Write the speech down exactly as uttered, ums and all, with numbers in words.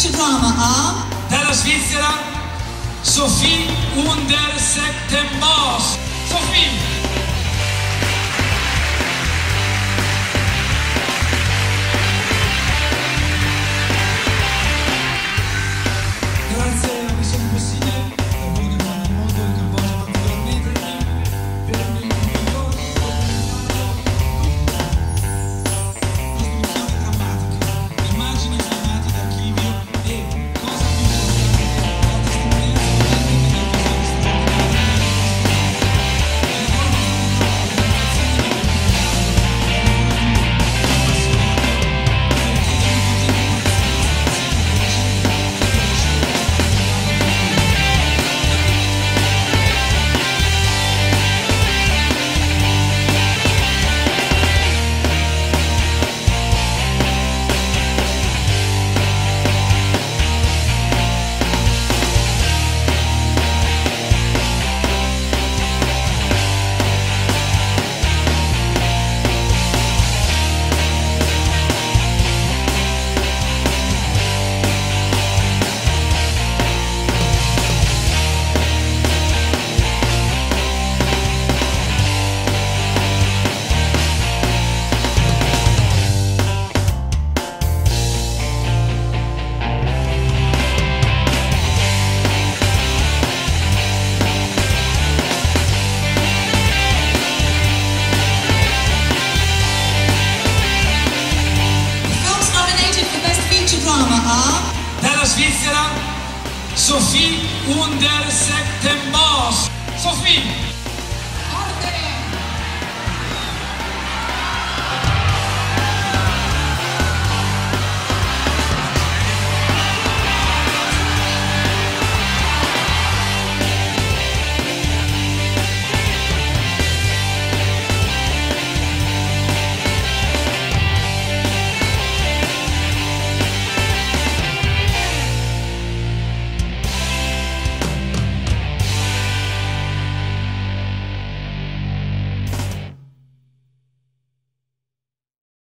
feature drama are dalla Svizzera Sophie Untersektenbos. Sophie! Grazie a Missione Impossibile, lavoro che fanno il mondo in Cambogia particolarmente per il miglior costruzioni drammatiche, immagini filmate d'archivio e cosa più importante, la testimonianza autentiche di episodi straordinari. Dalla Svizzera Sophie Untersektenbos. Sophie!